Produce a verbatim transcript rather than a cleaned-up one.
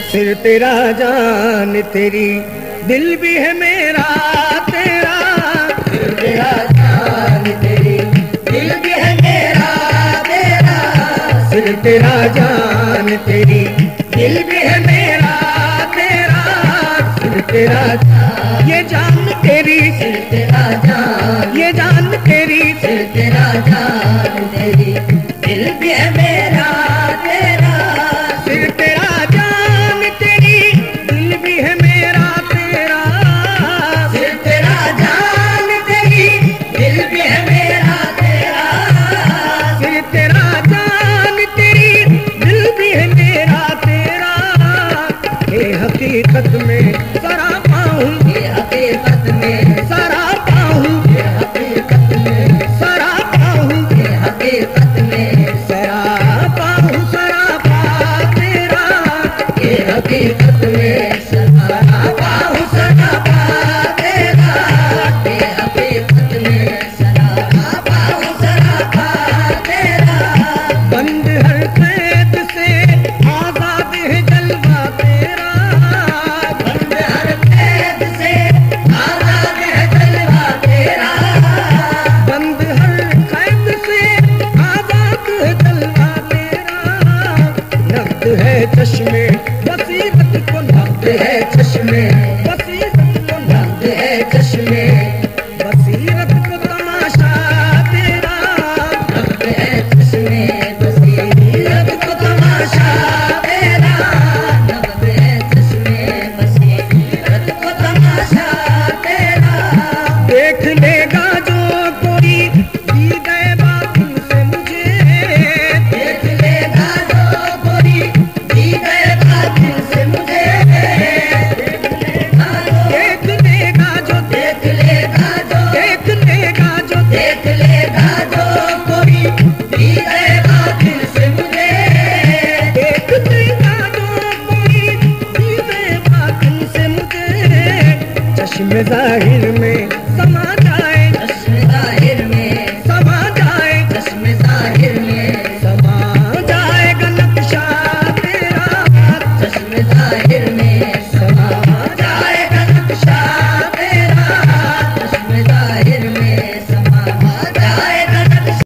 सिर तेरा जान तेरी दिल भी है मेरा तेरा। सिर तेरा जान तेरी दिल भी है मेरा तेरा। सिर तेरा जान तेरी दिल भी है मेरा तेरा। सिर तेरा जान ये जान तेरी। सिर तेरा जान ये जान तेरी। सिर तेरा जान तेरी दिल भी है मेरा तेरा। सिर तेरा जान तेरी दिल भी है मेरा तेरा। सिर तेरा जान तेरी दिल भी है मेरा तेरा। सिर तेरा जान तेरी दिल भी है मेरा तेरा। ये हकीकत में सरा पाऊं। ये हकीकत में सरा पाऊं। ये हकीकत में सरा पाऊं। ये हकीकत में सरा पाऊं। सरा पा तेरा। ये हकीकत में सरा पाऊं। सरा पा तेरा। ये हकीकत में सरा पाऊं। सरा पा तेरा। बंद हर कैद से आजाद है जलवा तेरा। बंद हर कैद से आजाद है जलवा तेरा। बंद हर कैद से आजाद है जलवा तेरा। नब्द है चश्मे बसीरत को। नब्द है चश्मे बसीरत को। नब्द है चश्मे बसीरत को तमाशा तेरा। नब्द है चश्मे बसीरत को तमाशा तेरा। नब्द है चश्मे बसीरत को तमाशा तेरा। देख लेगा जो कोई दी गए बातिल से मुझे। देख लेगा जो कोई दी गए बातिल से मुझे। देख लेगा जो देख लेगा जो देख लेगा जो देख लेगा जो कोई दी गए बातिल से मुझे। देख लेगा जो कोई दी गए बातिल से मुझे। चश्मे ज़ाहिर